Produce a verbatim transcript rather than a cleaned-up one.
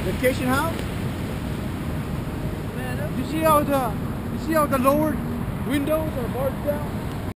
Vacation house? Man, you see how the you see how the lowered windows are barred down?